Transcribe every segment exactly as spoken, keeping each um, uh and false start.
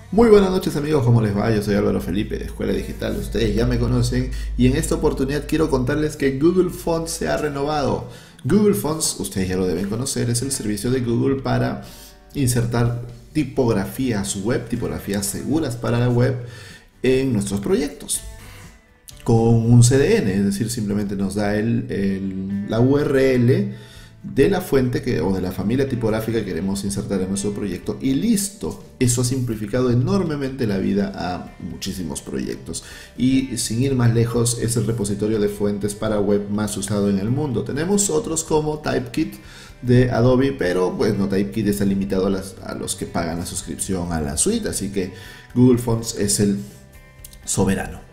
Muy buenas noches amigos, ¿cómo les va? Yo soy Álvaro Felipe de Escuela Digital, ustedes ya me conocen y en esta oportunidad quiero contarles que Google Fonts se ha renovado. Google Fonts, ustedes ya lo deben conocer, es el servicio de Google para insertar tipografías web, tipografías seguras para la web en nuestros proyectos con un C D N, es decir, simplemente nos da el, el, la U R L de la fuente que, o de la familia tipográfica que queremos insertar en nuestro proyecto y listo. Eso ha simplificado enormemente la vida a muchísimos proyectos y sin ir más lejos es el repositorio de fuentes para web más usado en el mundo. Tenemos otros como Typekit de Adobe, pero bueno, Typekit está limitado a, las, a los que pagan la suscripción a la suite, así que Google Fonts es el soberano.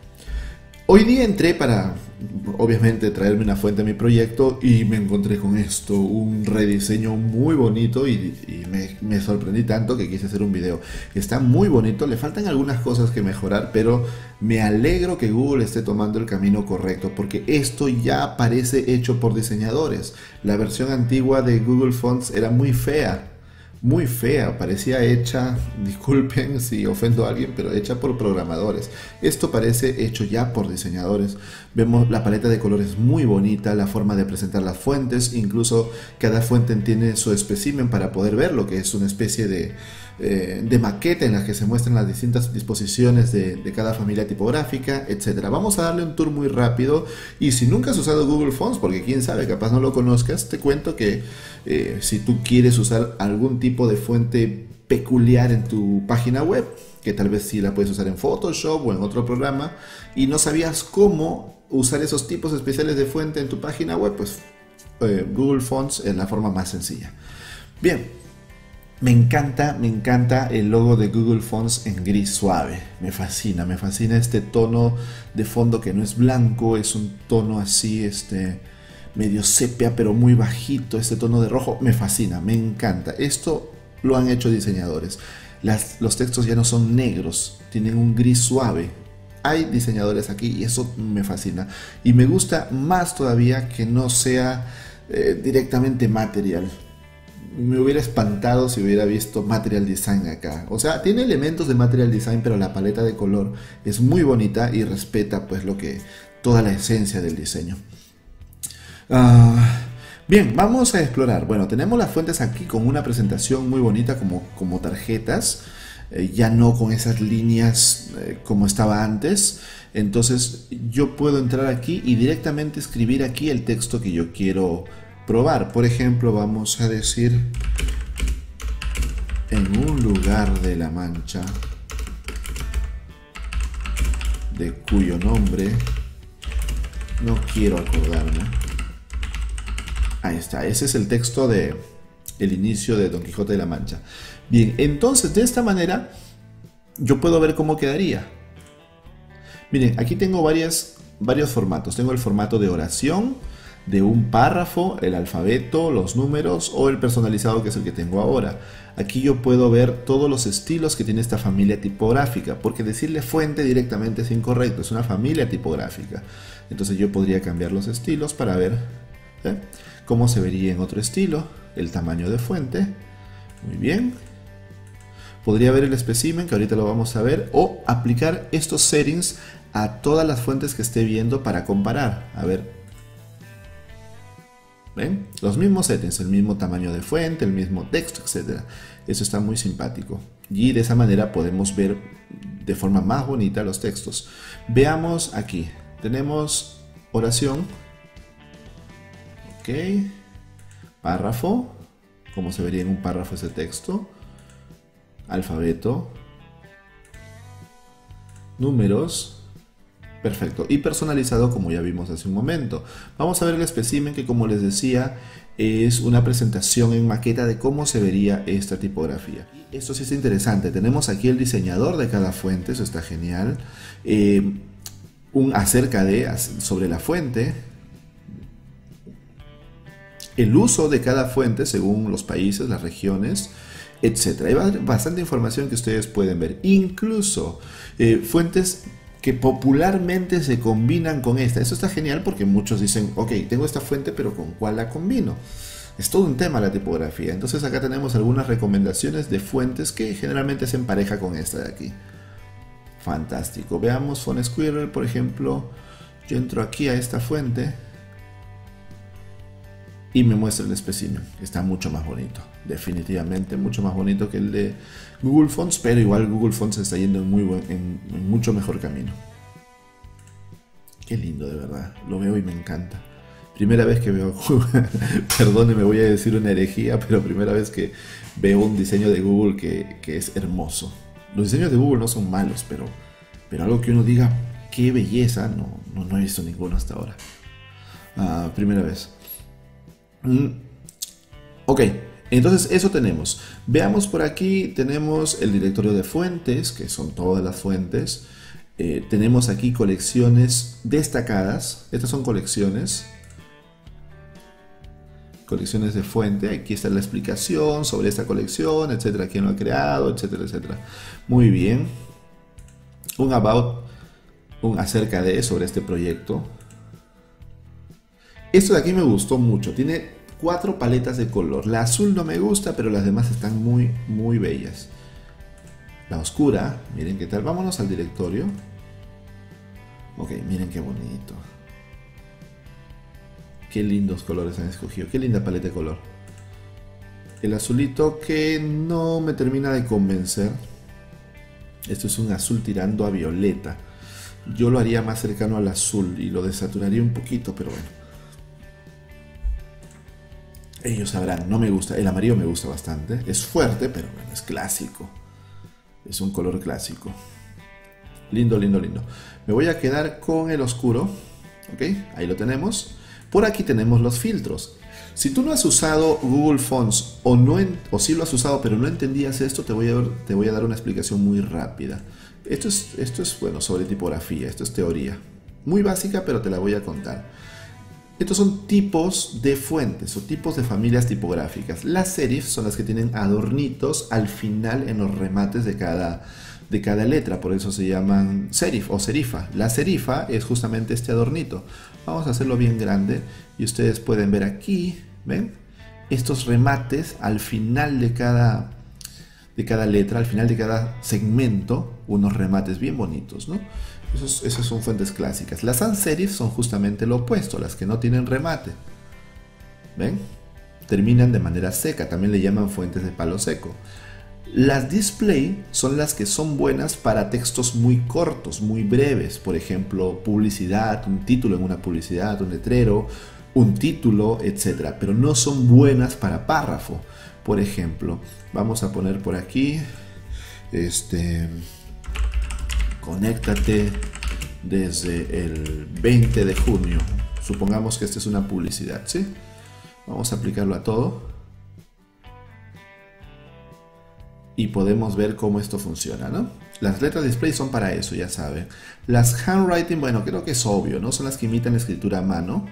Hoy día entré para, obviamente, traerme una fuente a mi proyecto y me encontré con esto, un rediseño muy bonito y, y me, me sorprendí tanto que quise hacer un video. Está muy bonito, le faltan algunas cosas que mejorar, pero me alegro que Google esté tomando el camino correcto porque esto ya parece hecho por diseñadores. La versión antigua de Google Fonts era muy fea. Muy fea, parecía hecha, disculpen si ofendo a alguien, pero hecha por programadores. Esto parece hecho ya por diseñadores. Vemos la paleta de colores muy bonita, la forma de presentar las fuentes, incluso cada fuente tiene su espécimen para poder ver lo que es una especie de, eh, de maqueta en la que se muestran las distintas disposiciones de, de cada familia tipográfica, etcétera. Vamos a darle un tour muy rápido y si nunca has usado Google Fonts, porque quién sabe, capaz no lo conozcas, te cuento que eh, si tú quieres usar algún tipo de fuente peculiar en tu página web, que tal vez sí la puedes usar en Photoshop o en otro programa y no sabías cómo usar esos tipos especiales de fuente en tu página web, pues eh, Google Fonts es la forma más sencilla. Bien, me encanta, me encanta el logo de Google Fonts en gris suave, me fascina, me fascina este tono de fondo que no es blanco, es un tono así, este... medio sepia pero muy bajito, este tono de rojo me fascina, me encanta. Esto lo han hecho diseñadores. Las, los textos ya no son negros, tienen un gris suave. Hay diseñadores aquí y eso me fascina. Y me gusta más todavía que no sea eh, directamente Material. Me hubiera espantado si hubiera visto Material Design acá. O sea, tiene elementos de Material Design, pero la paleta de color es muy bonita y respeta pues lo que, toda la esencia del diseño. Uh, bien, vamos a explorar. Bueno, tenemos las fuentes aquí con una presentación muy bonita como, como tarjetas, eh, ya no con esas líneas eh, como estaba antes. Entonces yo puedo entrar aquí y directamente escribir aquí el texto que yo quiero probar. Por ejemplo, vamos a decir: en un lugar de La Mancha de cuyo nombre no quiero acordarme. Ahí está, ese es el texto de el inicio de Don Quijote de la Mancha. Bien, entonces de esta manera yo puedo ver cómo quedaría. Miren, aquí tengo varias, varios formatos. Tengo el formato de oración, de un párrafo, el alfabeto, los números o el personalizado, que es el que tengo ahora. Aquí yo puedo ver todos los estilos que tiene esta familia tipográfica, porque decirle fuente directamente es incorrecto, es una familia tipográfica. Entonces yo podría cambiar los estilos para ver ¿eh? cómo se vería en otro estilo, el tamaño de fuente. Muy bien. Podría ver el espécimen, que ahorita lo vamos a ver, o aplicar estos settings a todas las fuentes que esté viendo para comparar. A ver. ¿Ven? Los mismos settings, el mismo tamaño de fuente, el mismo texto, etcétera. Eso está muy simpático. Y de esa manera podemos ver de forma más bonita los textos. Veamos aquí. Tenemos oración. Ok, párrafo, cómo se vería en un párrafo ese texto, alfabeto, números, perfecto, y personalizado como ya vimos hace un momento. Vamos a ver el espécimen que, como les decía, es una presentación en maqueta de cómo se vería esta tipografía. Esto sí es interesante, tenemos aquí el diseñador de cada fuente, eso está genial, eh, un acerca de, sobre la fuente, el uso de cada fuente según los países, las regiones, etcétera. Hay bastante información que ustedes pueden ver. Incluso eh, fuentes que popularmente se combinan con esta. Eso está genial porque muchos dicen, ok, tengo esta fuente, pero ¿con cuál la combino? Es todo un tema la tipografía. Entonces acá tenemos algunas recomendaciones de fuentes que generalmente se empareja con esta de aquí. Fantástico. Veamos Font Squirrel, por ejemplo. Yo entro aquí a esta fuente y me muestra el espécimen. Está mucho más bonito. Definitivamente mucho más bonito que el de Google Fonts, pero igual Google Fonts está yendo en, muy buen, en, en mucho mejor camino. Qué lindo, de verdad. Lo veo y me encanta. Primera vez que veo, perdone, me voy a decir una herejía, pero primera vez que veo un diseño de Google que, que es hermoso. Los diseños de Google no son malos, pero, pero algo que uno diga, qué belleza, no, no, no he visto ninguno hasta ahora. Ah, primera vez. Mm. Ok, entonces eso tenemos. Veamos por aquí, tenemos el directorio de fuentes, que son todas las fuentes. Eh, tenemos aquí colecciones destacadas. Estas son colecciones. Colecciones de fuente. Aquí está la explicación sobre esta colección, etcétera. Quién lo ha creado, etcétera, etcétera. Muy bien. Un about, un acerca de sobre este proyecto. Esto de aquí me gustó mucho. Tiene cuatro paletas de color. La azul no me gusta, pero las demás están muy, muy bellas. La oscura, miren qué tal. Vámonos al directorio. Ok, miren qué bonito. Qué lindos colores han escogido. Qué linda paleta de color. El azulito que no me termina de convencer. Esto es un azul tirando a violeta. Yo lo haría más cercano al azul y lo desaturaría un poquito, pero bueno. Ellos sabrán, no me gusta. El amarillo me gusta bastante. Es fuerte, pero bueno, es clásico. Es un color clásico. Lindo, lindo, lindo. Me voy a quedar con el oscuro. Ok, ahí lo tenemos. Por aquí tenemos los filtros. Si tú no has usado Google Fonts o, no en, o sí lo has usado pero no entendías esto, te voy a, te voy a dar una explicación muy rápida. Esto es, esto es bueno, sobre tipografía, esto es teoría. Muy básica, pero te la voy a contar. Estos son tipos de fuentes o tipos de familias tipográficas. Las serif son las que tienen adornitos al final en los remates de cada, de cada letra, por eso se llaman serif o serifa. La serifa es justamente este adornito. Vamos a hacerlo bien grande y ustedes pueden ver aquí, ¿ven? Estos remates al final de cada, de cada letra, al final de cada segmento, unos remates bien bonitos, ¿no? Esos, esas son fuentes clásicas. Las sans serif son justamente lo opuesto, las que no tienen remate. ¿Ven? Terminan de manera seca, también le llaman fuentes de palo seco. Las display son las que son buenas para textos muy cortos, muy breves. Por ejemplo, publicidad, un título en una publicidad, un letrero, un título, etcétera. Pero no son buenas para párrafo. Por ejemplo, vamos a poner por aquí, este... conéctate desde el veinte de junio. Supongamos que esta es una publicidad, ¿sí? Vamos a aplicarlo a todo. Y podemos ver cómo esto funciona, ¿no? Las letras display son para eso, ya saben. Las handwriting, bueno, creo que es obvio, ¿no? Son las que imitan la escritura a mano.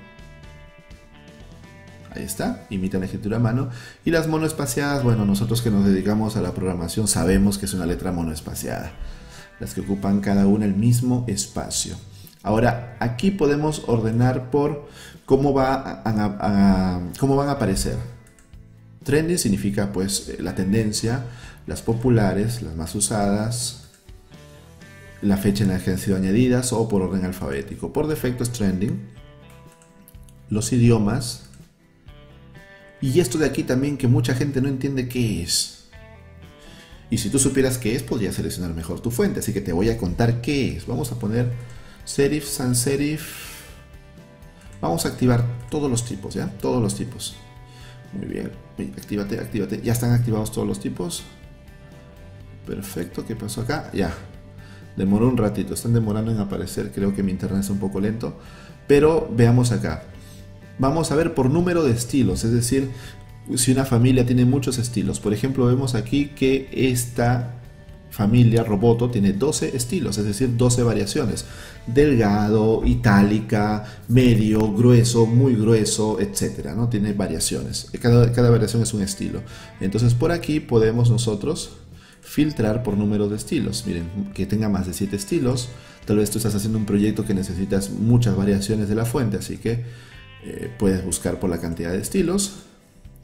Ahí está, imitan la escritura a mano. Y las monoespaciadas, bueno, nosotros que nos dedicamos a la programación sabemos que es una letra monoespaciada. Las que ocupan cada una el mismo espacio. Ahora, aquí podemos ordenar por cómo, va a, a, a, cómo van a aparecer. Trending significa pues la tendencia, las populares, las más usadas, la fecha en la que han sido añadidas o por orden alfabético. Por defecto es trending. Los idiomas. Y esto de aquí también que mucha gente no entiende qué es. Y si tú supieras qué es, podrías seleccionar mejor tu fuente. Así que te voy a contar qué es. Vamos a poner serif, sans serif. Vamos a activar todos los tipos, ¿ya? Todos los tipos. Muy bien. Actívate, actívate. Ya están activados todos los tipos. Perfecto. ¿Qué pasó acá? Ya. Demoró un ratito. Están demorando en aparecer. Creo que mi internet es un poco lento. Pero veamos acá. Vamos a ver por número de estilos. Es decir, si una familia tiene muchos estilos. Por ejemplo, vemos aquí que esta familia Roboto tiene doce estilos, es decir, doce variaciones. Delgado, itálica, medio, grueso, muy grueso, etcétera, ¿no? Tiene variaciones. Cada, cada variación es un estilo. Entonces por aquí podemos nosotros filtrar por número de estilos. Miren, que tenga más de siete estilos. Tal vez tú estás haciendo un proyecto que necesitas muchas variaciones de la fuente, así que eh, puedes buscar por la cantidad de estilos.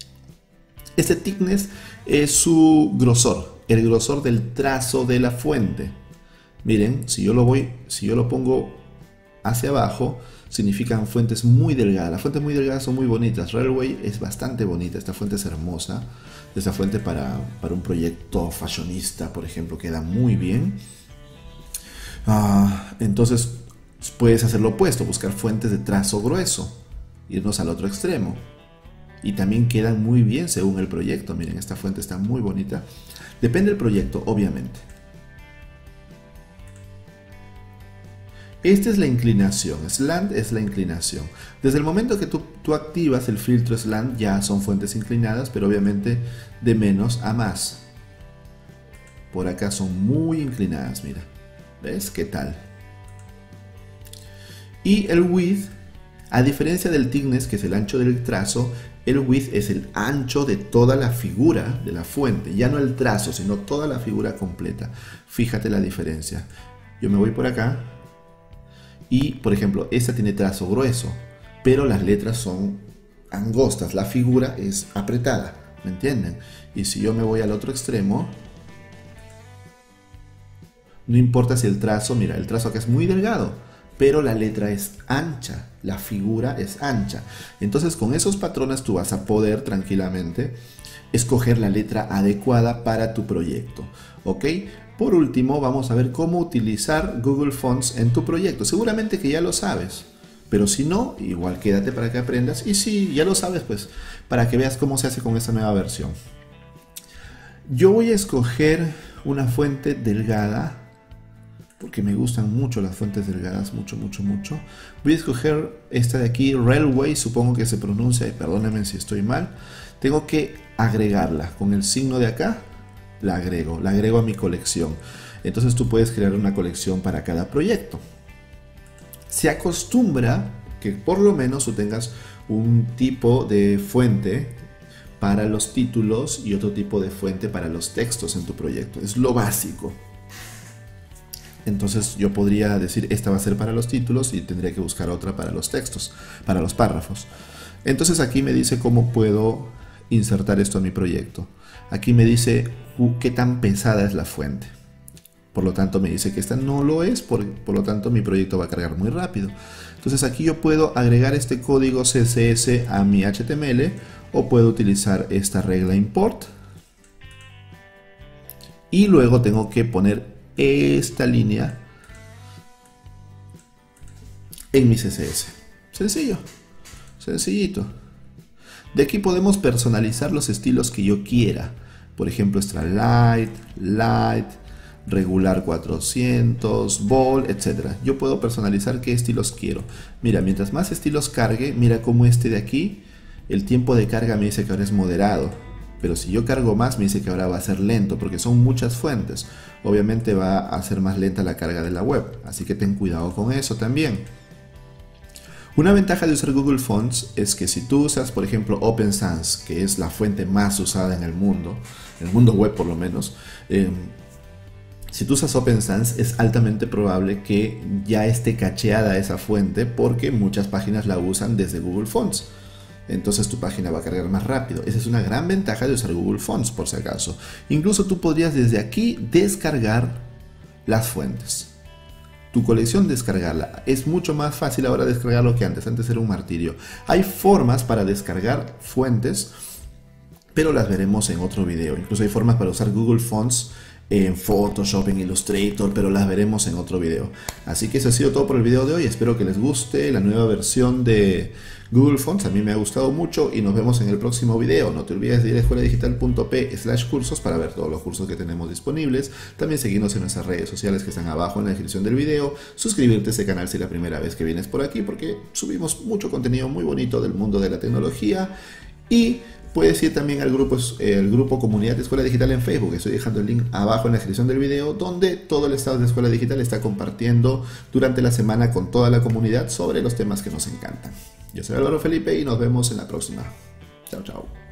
Este thickness es su grosor, el grosor del trazo de la fuente. Miren, si yo lo voy, si yo lo pongo hacia abajo, significan fuentes muy delgadas. Las fuentes muy delgadas son muy bonitas. Railway es bastante bonita, esta fuente es hermosa. Esta fuente para, para un proyecto fashionista, por ejemplo, queda muy bien. Ah, entonces puedes hacer lo opuesto, buscar fuentes de trazo grueso, irnos al otro extremo. Y también quedan muy bien según el proyecto. Miren, esta fuente está muy bonita. Depende del proyecto, obviamente. Esta es la inclinación, slant es la inclinación. Desde el momento que tú, tú activas el filtro slant ya son fuentes inclinadas, pero obviamente de menos a más. Por acá son muy inclinadas, mira. ¿Ves qué tal? Y el width, a diferencia del thickness, que es el ancho del trazo, el width es el ancho de toda la figura de la fuente. Ya no el trazo, sino toda la figura completa. Fíjate la diferencia. Yo me voy por acá. Y, por ejemplo, esta tiene trazo grueso, pero las letras son angostas, la figura es apretada, ¿me entienden? Y si yo me voy al otro extremo, no importa si el trazo, mira, el trazo acá es muy delgado, pero la letra es ancha, la figura es ancha. Entonces, con esos patrones tú vas a poder tranquilamente escoger la letra adecuada para tu proyecto, ¿ok? Por último, vamos a ver cómo utilizar Google Fonts en tu proyecto. Seguramente que ya lo sabes, pero si no, igual quédate para que aprendas. Y si ya lo sabes, pues para que veas cómo se hace con esta nueva versión. Yo voy a escoger una fuente delgada, porque me gustan mucho las fuentes delgadas, mucho, mucho, mucho. Voy a escoger esta de aquí, Railway, supongo que se pronuncia, y perdónenme si estoy mal. Tengo que agregarla con el signo de acá. La agrego, la agrego a mi colección. Entonces tú puedes crear una colección para cada proyecto. Se acostumbra que por lo menos tú tengas un tipo de fuente para los títulos y otro tipo de fuente para los textos en tu proyecto. Es lo básico. Entonces yo podría decir, esta va a ser para los títulos y tendría que buscar otra para los textos, para los párrafos. Entonces aquí me dice cómo puedo insertar esto a mi proyecto. Aquí me dice qué tan pesada es la fuente. Por lo tanto me dice que esta no lo es, por, por lo tanto mi proyecto va a cargar muy rápido. Entonces aquí yo puedo agregar este código C S S a mi H T M L o puedo utilizar esta regla import. Y luego tengo que poner esta línea en mi C S S. Sencillo, sencillito. De aquí podemos personalizar los estilos que yo quiera. Por ejemplo, extra light, light, regular cuatrocientos, bold, etcétera. Yo puedo personalizar qué estilos quiero. Mira, mientras más estilos cargue, mira cómo este de aquí, el tiempo de carga me dice que ahora es moderado. Pero si yo cargo más, me dice que ahora va a ser lento, porque son muchas fuentes. Obviamente va a ser más lenta la carga de la web. Así que ten cuidado con eso también. Una ventaja de usar Google Fonts es que si tú usas, por ejemplo, Open Sans, que es la fuente más usada en el mundo, en el mundo web por lo menos, eh, si tú usas Open Sans es altamente probable que ya esté cacheada esa fuente porque muchas páginas la usan desde Google Fonts. Entonces tu página va a cargar más rápido. Esa es una gran ventaja de usar Google Fonts, por si acaso. Incluso tú podrías desde aquí descargar las fuentes. Tu colección, descargarla. Es mucho más fácil ahora descargarlo que antes. Antes era un martirio. Hay formas para descargar fuentes, pero las veremos en otro video. Incluso hay formas para usar Google Fonts en Photoshop, en Illustrator, pero las veremos en otro video. Así que eso ha sido todo por el video de hoy. Espero que les guste la nueva versión de Google Fonts. A mí me ha gustado mucho y nos vemos en el próximo video. No te olvides de ir a escuela digital punto p slash cursos para ver todos los cursos que tenemos disponibles. También seguirnos en nuestras redes sociales que están abajo en la descripción del video. Suscribirte a este canal si es la primera vez que vienes por aquí, porque subimos mucho contenido muy bonito del mundo de la tecnología. Y puedes ir también al grupo, eh, al grupo Comunidad de Escuela Digital en Facebook. Estoy dejando el link abajo en la descripción del video, donde todo el estado de Escuela Digital está compartiendo durante la semana con toda la comunidad sobre los temas que nos encantan. Yo soy Álvaro Felipe y nos vemos en la próxima. Chao, chao.